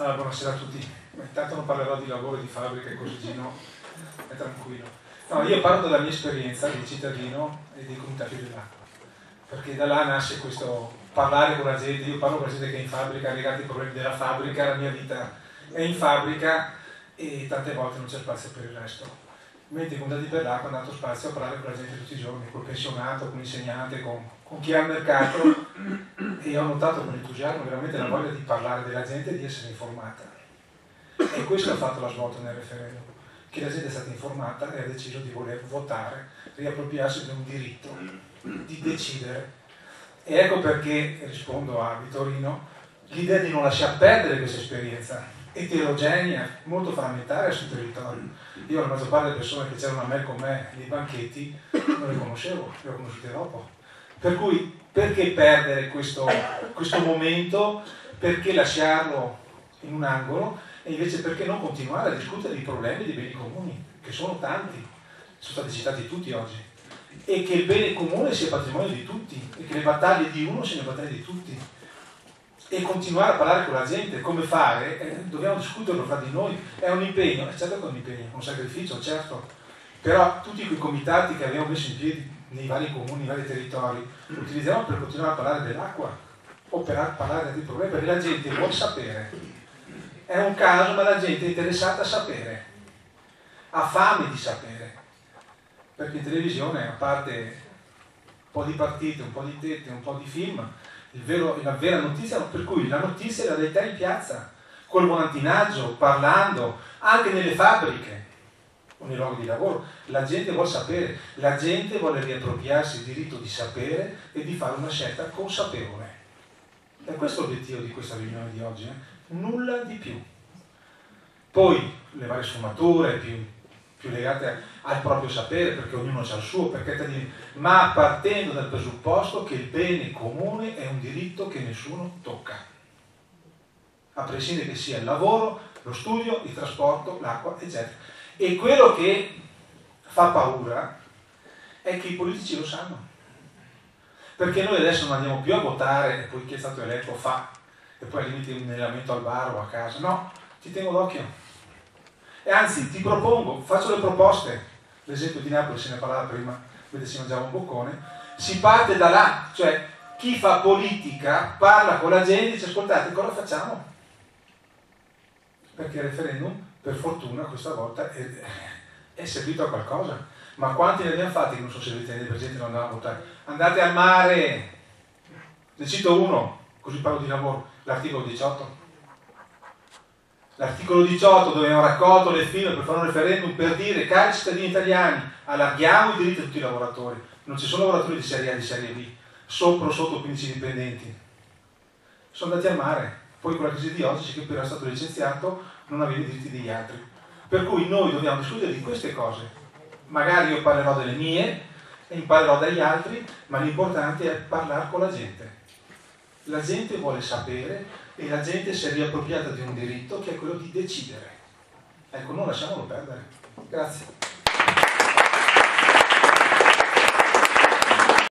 Allora, buonasera a tutti. Intanto non parlerò di lavoro e di fabbrica, così Gino è tranquillo. No, io parlo della mia esperienza di cittadino e di comunità Figli dell'Acqua, perché da là nasce questo parlare con la gente. Io parlo con la gente che è in fabbrica, legati ai problemi della fabbrica, la mia vita è in fabbrica e tante volte non c'è spazio per il resto. Mentre in comunità per l'acqua ho dato spazio a parlare con la gente tutti i giorni, col pensionato, con l'insegnante, con chi ha il mercato, e ho notato con entusiasmo veramente la voglia di parlare della gente e di essere informata. E questo ha fatto la svolta nel referendum, che la gente è stata informata e ha deciso di voler votare, riappropriarsi di un diritto di decidere. E ecco perché, rispondo a Vittorino, l'idea di non lasciar perdere questa esperienza eterogenea, molto frammentaria sul territorio. Io la maggior parte delle persone che c'erano a me con me nei banchetti non le conoscevo, le ho conosciute dopo. Per cui perché perdere questo momento, perché lasciarlo in un angolo, e invece perché non continuare a discutere di problemi dei beni comuni, che sono tanti, sono stati citati tutti oggi, e che il bene comune sia patrimonio di tutti, e che le battaglie di uno siano le battaglie di tutti, e continuare a parlare con la gente. Come fare? Dobbiamo discuterlo fra di noi, è un impegno, certo che è un impegno, un sacrificio, certo, però tutti quei comitati che abbiamo messo in piedi nei vari comuni, nei vari territori, lo utilizziamo per continuare a parlare dell'acqua o per parlare di altri problemi, perché la gente vuole sapere. È un caso, ma la gente è interessata a sapere, ha fame di sapere, perché in televisione, a parte un po' di partite, un po' di tette, un po' di film, la vera notizia, per cui la notizia è la verità in piazza, col volantinaggio, parlando, anche nelle fabbriche o nei luoghi di lavoro. La gente vuole sapere, la gente vuole riappropriarsi il diritto di sapere e di fare una scelta consapevole. E questo è l'obiettivo di questa riunione di oggi, nulla di più. Poi le varie sfumature più legate al proprio sapere, perché ognuno ha il suo, ma partendo dal presupposto che il bene comune è un diritto che nessuno tocca, a prescindere che sia il lavoro, lo studio, il trasporto, l'acqua, eccetera. E quello che fa paura è che i politici lo sanno, perché noi adesso non andiamo più a votare e poi chi è stato eletto fa, e poi al limite un lamento al bar o a casa. No, ti tengo d'occhio. E anzi, ti propongo, faccio le proposte. L'esempio di Napoli, se ne parlava prima, vedete si mangiava un boccone. Si parte da là, cioè chi fa politica parla con la gente e dice: ascoltate, cosa facciamo? Perché il referendum, per fortuna, questa volta è servito a qualcosa. Ma quanti ne abbiamo fatti che non sono serviti per gente che non andava a votare? Andate al mare. Ne cito uno, così parlo di lavoro, l'articolo 18. L'articolo 18, dove abbiamo raccolto le firme per fare un referendum per dire: cari cittadini italiani, allarghiamo i diritti a tutti i lavoratori. Non ci sono lavoratori di serie A e di serie B, sopra o sotto 15 dipendenti. Sono andati al mare. Poi con la crisi di oggi, che era stato licenziato, non aveva i diritti degli altri. Per cui noi dobbiamo discutere di queste cose. Magari io parlerò delle mie e imparerò dagli altri, ma l'importante è parlare con la gente. La gente vuole sapere e la gente si è riappropriata di un diritto che è quello di decidere. Ecco, non lasciamolo perdere. Grazie.